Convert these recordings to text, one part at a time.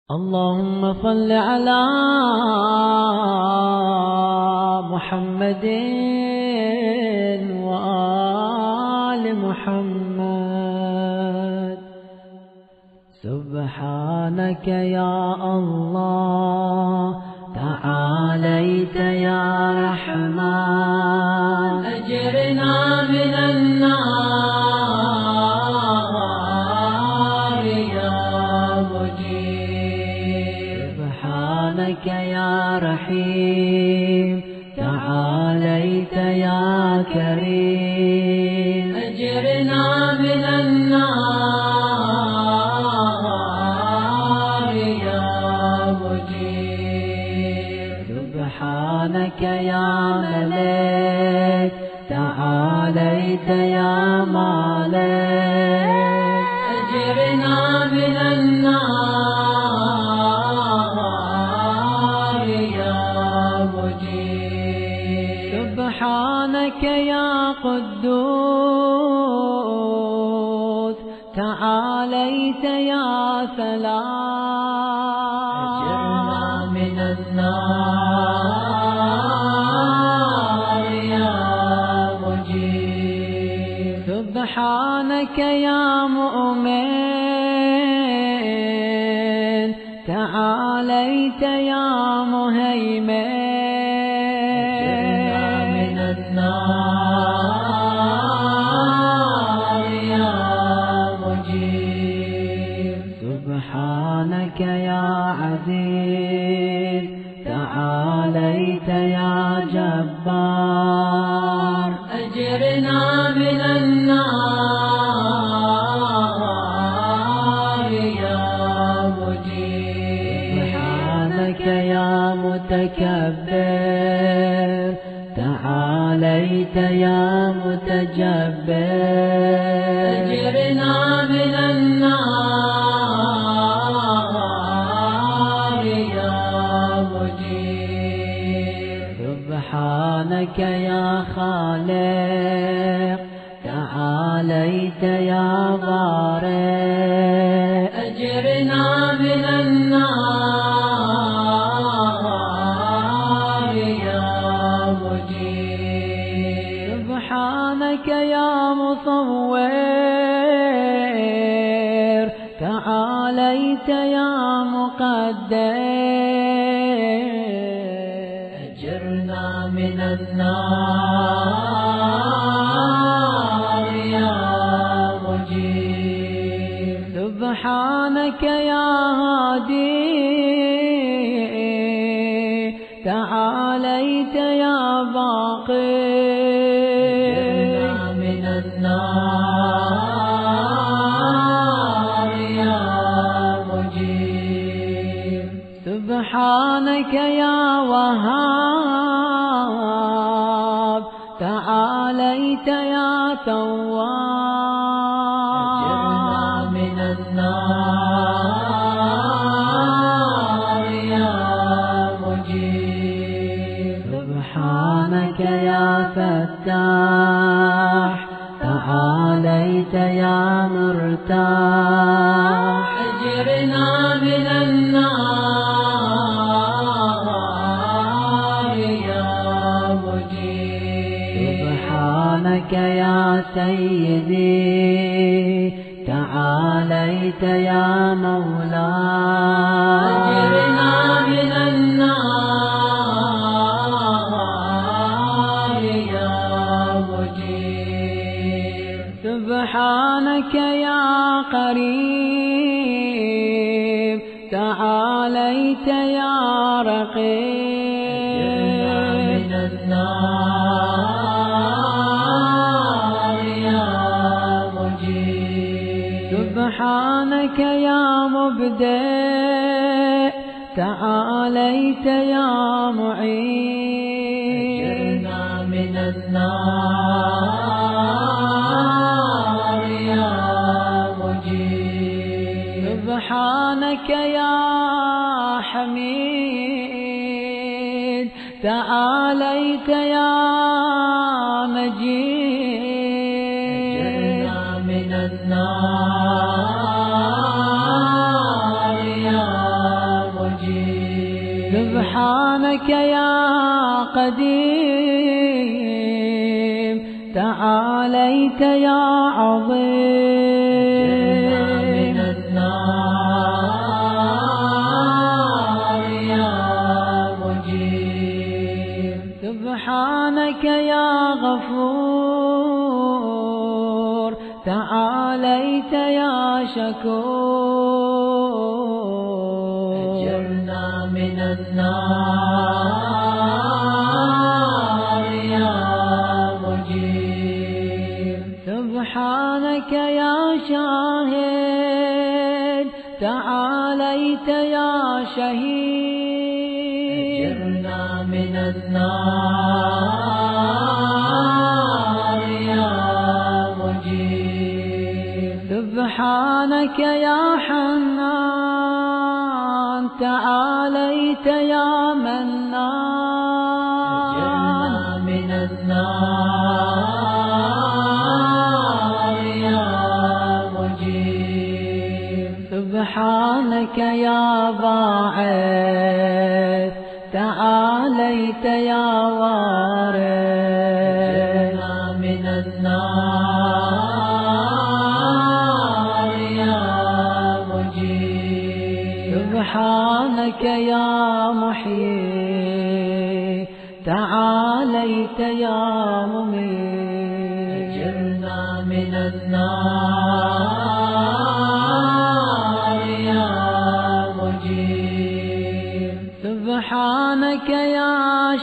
اللهم صل على محمد وآل محمد. سبحانك يا الله تعاليت يا رحمن، أجرنا من النار يا مجيب. سبحانك يا رحيم تعاليت يا كريم، أجرنا من النار يا مجيب. سبحانك يا ملك تعاليت يا مالك، أجرنا من النار يا مجيب. سبحانك يا قدوس تعاليت يا سلام، أجرنا من النار يا مجيب. سبحانك يا مؤمن تعاليت يا مهيمن، أجرنا من النار يا مجيب. سبحانك يا عزيز تعاليت يا جبار، أجرنا من النار يا مجيب. سبحانك يا متكبر تعاليت يا متجبر، أجرنا من النار يا مجيب. سبحانك يا خالق تعاليت يا بارئ، أجرنا من النار يا مجيب. سبحانك يا مصور تعاليت يا مقدر، أجرنا من النار يا مجيب. سبحانك يا هادي تعاليت يا باقي، أجرنا من النار يا مجيب. سبحانك يا وهاب تعاليت يا تواب، أجرنا من النار يا مجيب. سبحانك يا فتاح تعاليت يا مرتاح، أجرنا من النار يا مجيب. سبحانك يا سيدي تعاليت يا مولاي، أجرنا من النار يا مجيب. سبحانك يا قريب تعاليت يا رقيب، أجرنا من النار يا مجيب. سبحانك يا مبدئ تعاليت يا معين، أجرنا من النار يا مجيب. سبحانك يا حميد تعاليت يا مجيد، أجرنا من النار يا سبحانك يا قديم تعاليت يا عظيم من النار يا مجيب سبحانك يا غفور تعاليت يا شكور أجرنا من النار يا مجيب سبحانك يا شاهد تعاليت يا شهيد أجرنا من النار يا مجيب سبحانك يا حنان تعاليت يا منان أجرنا من النار يا مجيب سبحانك يا باعث تعاليت يا وارث أجرنا من النار يا مجيب سبحانك يا محيي تعاليت يا مميت أجرنا من النار يا مجيب سبحانك يا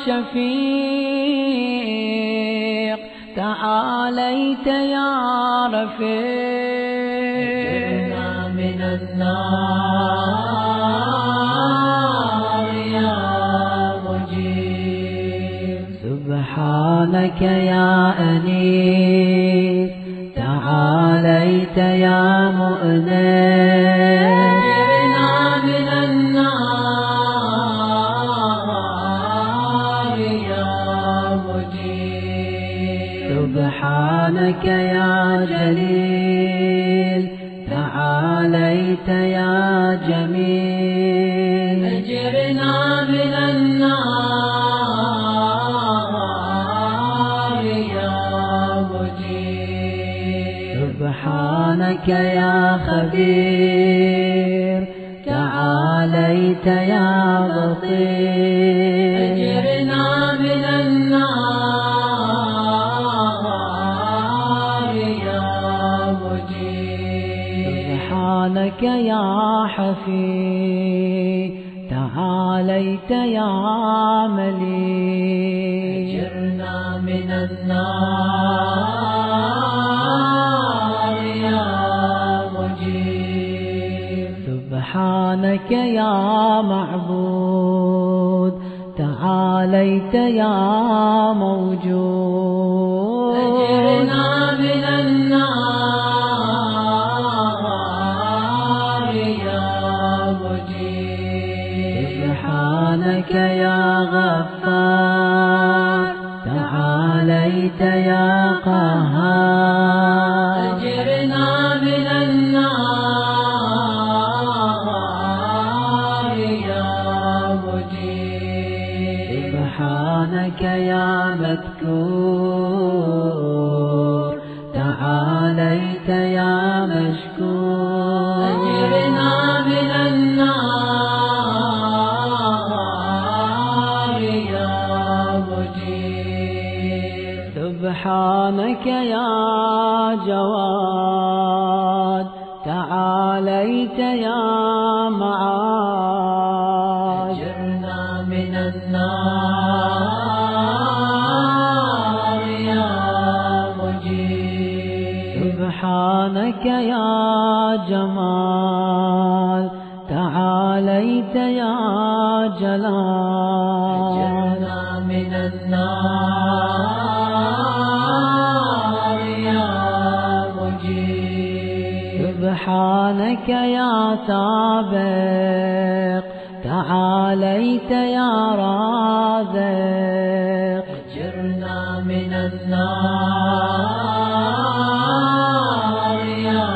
شفيق تعاليت يا رفيق أجرنا من النار يا مجيب سبحانك يا أنيس تعاليت يا مؤنس أجرنا من النار يا مجيب سبحانك يا جليل تعاليت يا جميل أجرنا من النار يا مجيب سبحانك يا خبير تعاليت يا بصير أجرنا من النار يا مجيب سبحانك يا حفي تعاليت يا مليك أجرنا من النار يا مجيب سبحانك يا معبود تعاليت يا موجود أجرنا من النار يا مجيب سبحانك يا غفار تعاليت يا قهار أجرنا من النار يا مجيب سبحانك يا مذكور تعاليت يا مشكور أجرنا من النار يا مجيب سبحانك يا جواد تعاليت يا معاد أجرنا من النار يا مجيب سبحانك يا جمال تعاليت يا جلال أجرنا من النار يا مجيب سبحانك يا سابق تعاليت يا رازق أجرنا من النار يا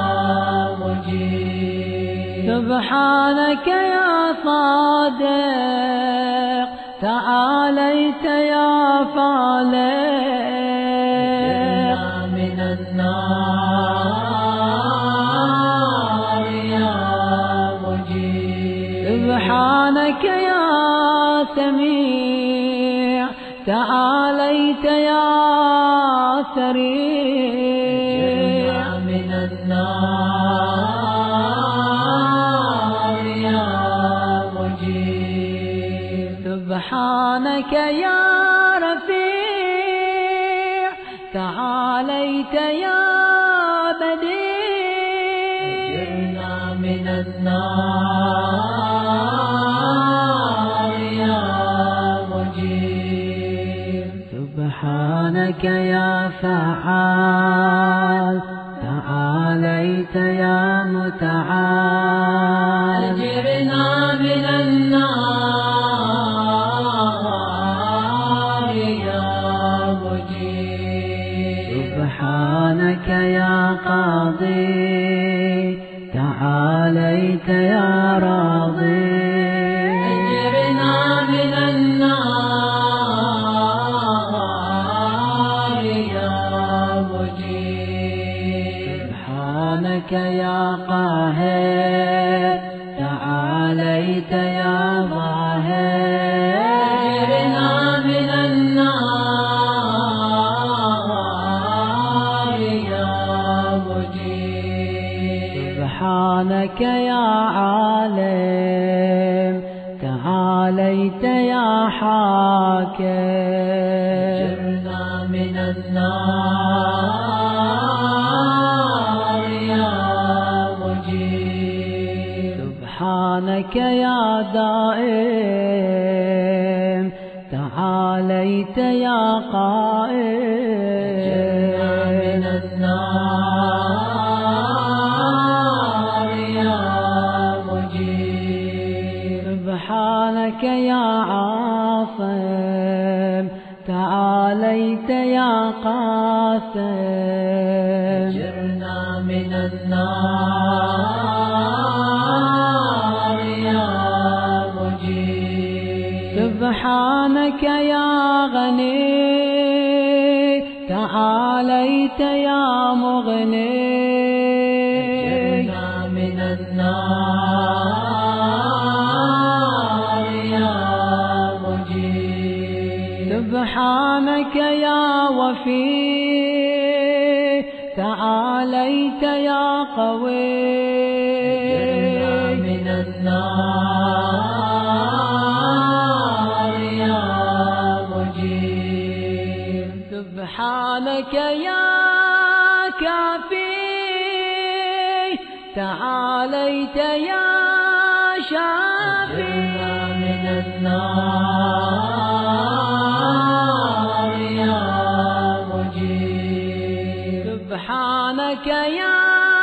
مجيب سبحانك يا صادق تعاليت يا فالح من النار يا مجيب. سبحانك يا سميع تعاليت يا سريع من النار يا مجيب. سبحانك يا رفيع تعاليت يا بديع من النار يا مجيب. سبحانك يا فعال تعاليت يا متعال أجرنا من النار يا مجيب. سبحانك يا قاضي تعاليت يا راضي أجرنا من النار يا مجيب. سبحانك يا قاهر تعاليت يا ظاهر أجرنا من النار يا مجيب. سبحانك يا عالم تعاليت يا حاكم أجرنا من النار يا مجيب. سبحانك يا دائم تعاليت يا أجرنا من قائم النار يا مجيب. سبحانك يا عاصم تعاليت يا قاسم أجرنا من النار يا مجيب. سبحانك يا غني تعاليت يا مغني أجرنا من النار يا مجيب. سبحانك يا وفي تعاليت يا قوي أجرنا من النار يا مجيب. سبحانك يا كافي تعاليت يا شافي أجرنا من النار يا مجيب. سبحانك يا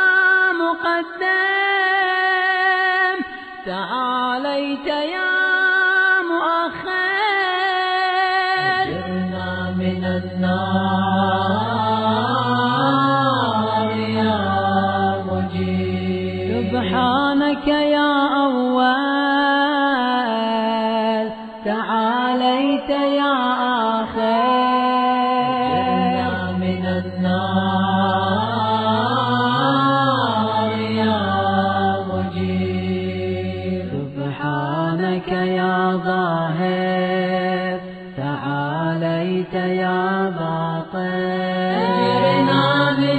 مقدم تعاليت يا مؤخر أجرنا من النار يا مجيب. سبحانك يا أول تعاليت يا آخر أجرنا من النار يا مجيب. سبحانك يا ظاهر تعاليت يا باطن أجرنا من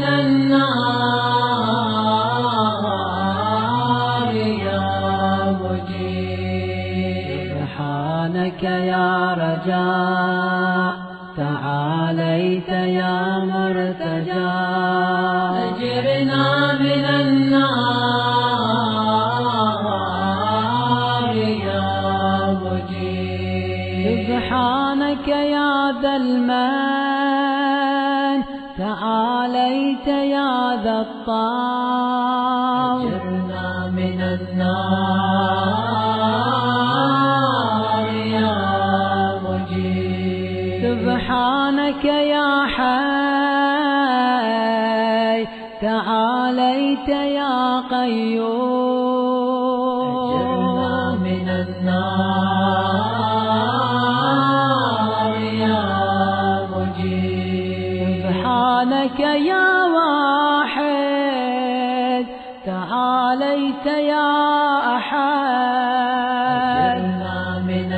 النار يا مجيب. سبحانك يا رجاء تعاليت يا مرتجى أجرنا من النار يا مجيب. سبحانك يا ذا المن تعاليت يا ذا الطول أجرنا من النار يا مجيب. سبحانك يا حي تعاليت يا قيوم أجرنا من النار سبحانك يا واحد تعاليت يا أحد أجرنا من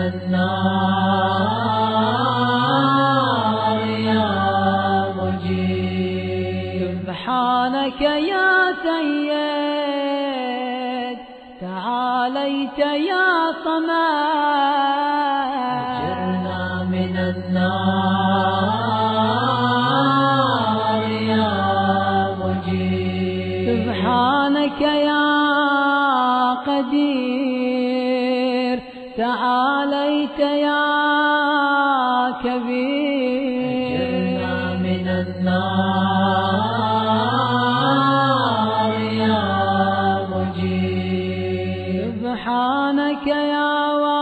النار يا مجيب سبحانك يا سيد تعاليت يا صمد أجرنا من النار يا مجيب سبحانك يا قدير تعاليت يا كبير أجرنا من النار يا مجيب سبحانك يا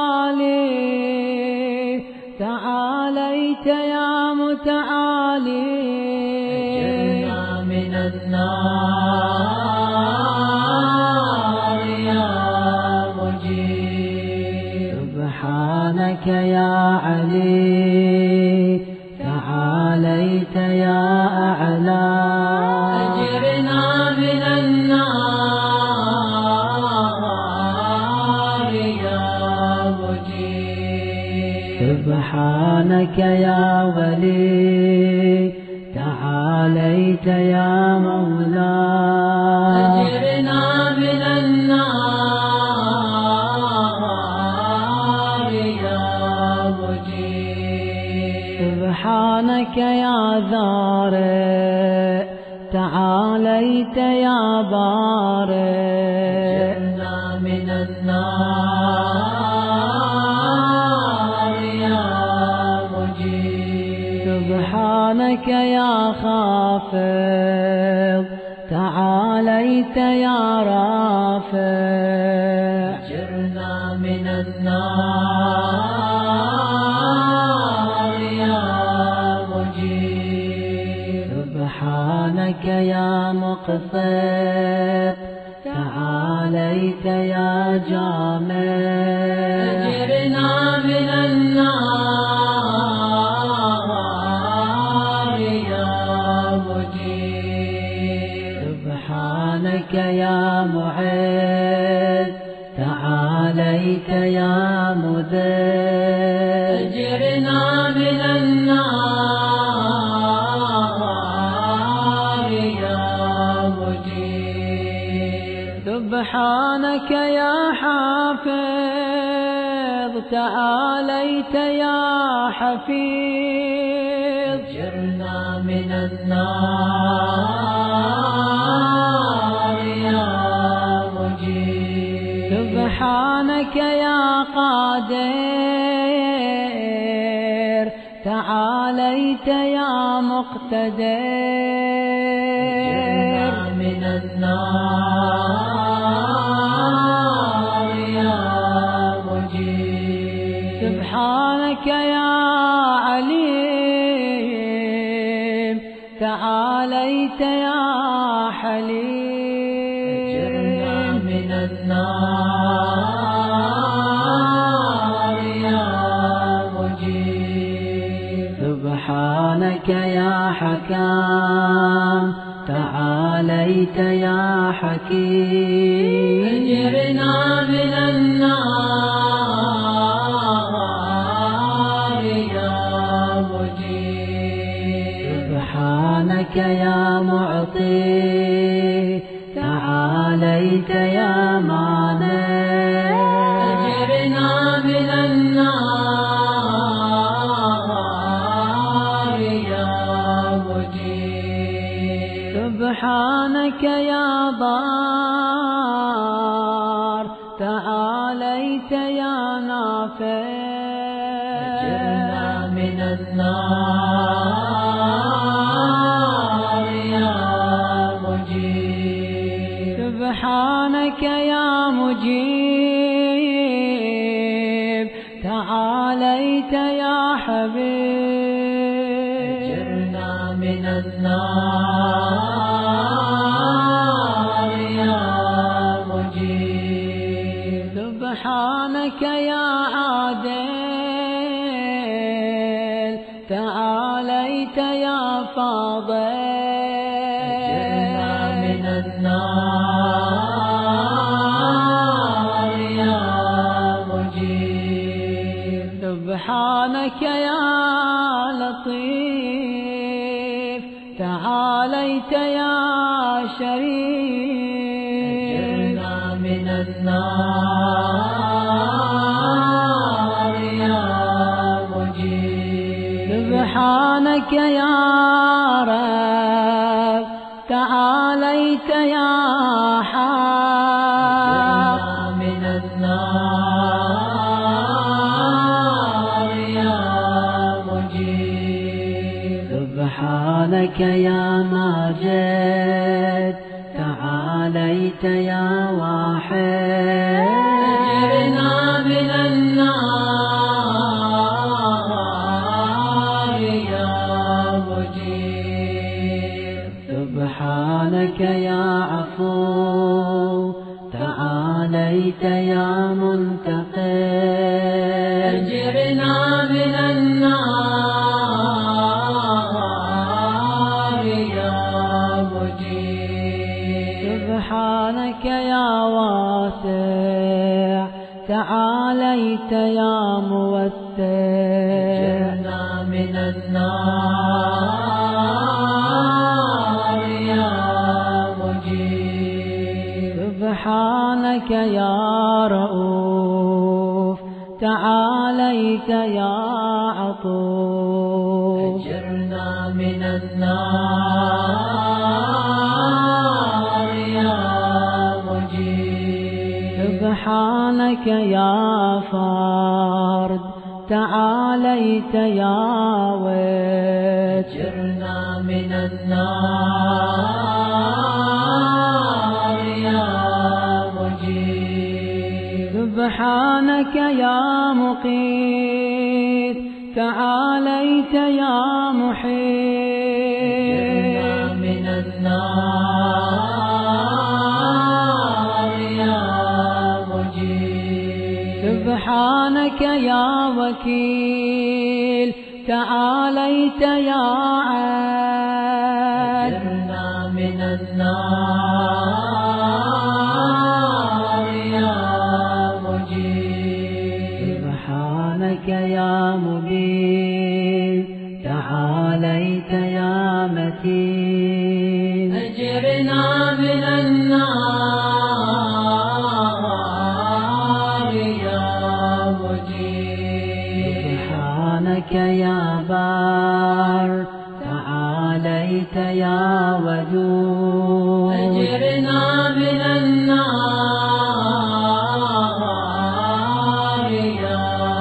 والي تعاليت يا متعالي أجرنا من النار يا مجيب سبحانك يا علي تعاليت يا أعلى أجرنا من النار يا مجيب سبحانك يا ولي تعاليت يا مولاي أجرنا من النار يا مجيب سبحانك يا ذارئ تعاليت يا بارئ أجرنا من النار يا مجيب سبحانك يا خافض تعاليت يا رافع أجرنا من النار يا مجيب سبحانك يا مقسط تعاليت يا جامع أجرنا من النار يا مجيب سبحانك يا معز تعاليت يا مذل أجرنا من النار يا مجيب سبحانك يا حافظ تعاليت يا حفيظ أجرنا من النار يا مجيب سبحانك يا قادر تعاليت يا مقتدر أجرنا من النار يا مجيب سبحانك يا عليم تعاليت يا أجرنا حليم من النار يا مجيب سبحانك يا حكام تعاليت يا حكيم أجرنا من النار يا مجيب سبحانك يا معطي تعاليت يا مانع أجرنا من النار يا مجيب سبحانك يا ضار تعاليت يا نافع أجرنا من النار يا مجيب سبحانك يا مجيب تعاليت يا حبيب أجرنا من النار يا مجيب سبحانك يا عادل تعاليت يا فاضل النار يا مجير. سبحانك يا لطيف تعاليت يا شريف، أجرنا من النار يا مجير. سبحانك يا رب تعاليت يا حق، من النار يا مجير. سبحانك يا ماجد تعاليت يا واحد، أجرنا من النار يا مجير. سبحانك يا عفو تعاليت يا منتقم، أجرنا من النار يا مجير. سبحانك يا واسع تعاليت يا موسع، أجرنا من النار يا مجير. سبحانك يا رؤوف تعاليت يا عطوف، أجرنا من النار يا مجير. سبحانك يا فرد تعاليت يا ود، أجرنا من النار يا مجير. سبحانك يا مقيت تعاليت يا محيط، من النار يا مجير. سبحانك يا وكيل تعاليت يا عاد، أجرنا من النار يا مجير. سبحانك يا مبين تعاليت يا متين، أجرنا من النار يا مجير. سبحانك يا بار تعاليت يا ودود، أجرنا من النار يا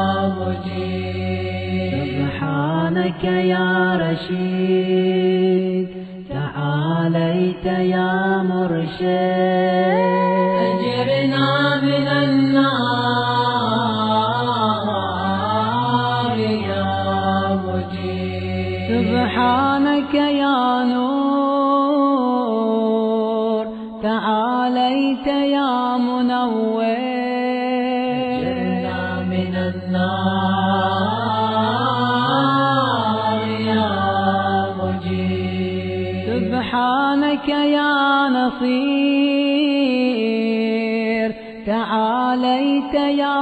مجير. سبحانك يا رشيد تعاليت يا مرشد، أجرنا من النار يا مجير. سبحانك يا نور تعاليت يا منور، أجرنا من النار يا مجير. سبحانك يا نصير تعاليت يا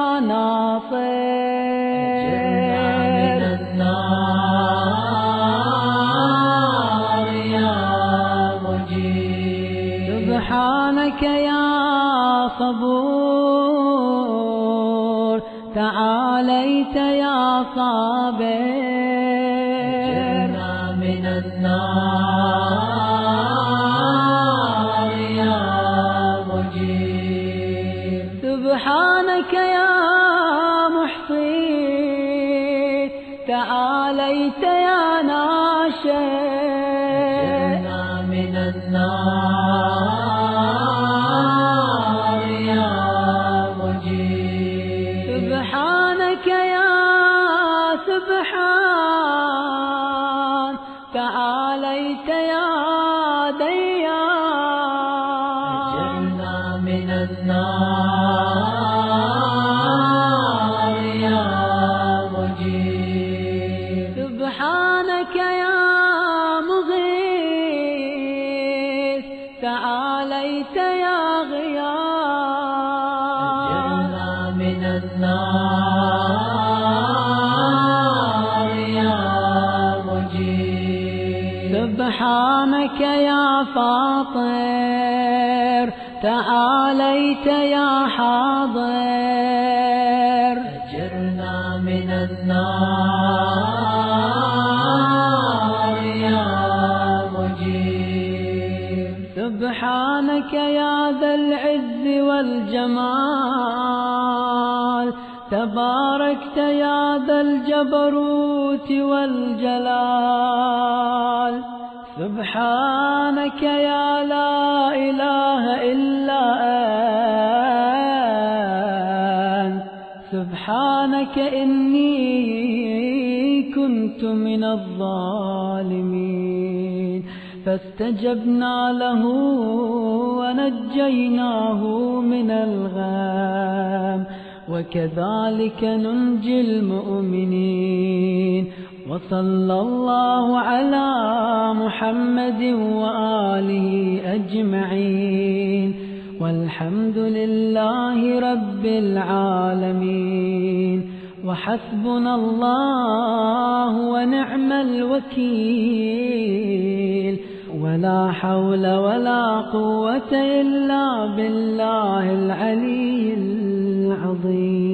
ناصر، من النار يا مجير. سبحانك يا صبور تعاليت يا صابر، من النار يا مجير. سبحانك يا محصي تعاليت يا ناشئ، من النار يا مجير. سبحانك يا سبحان تعاليت يا ديان، من النار يا مجير. سبحانك يا مغيث تعاليت سبحانك يا فاطر تعاليت يا حاضر أجرنا من النار يا مجيب. سبحانك يا ذا العز والجمال تباركت يا ذا الجبروت والجلال. سبحانك يا لا إله إلا أنت. سبحانك إني كنت من الظالمين. فاستجبنا له ونجيناه من الغم وكذلك ننجي المؤمنين. وصلى الله على محمد وآله أجمعين والحمد لله رب العالمين. وحسبنا الله ونعم الوكيل ولا حول ولا قوة إلا بالله العلي العظيم.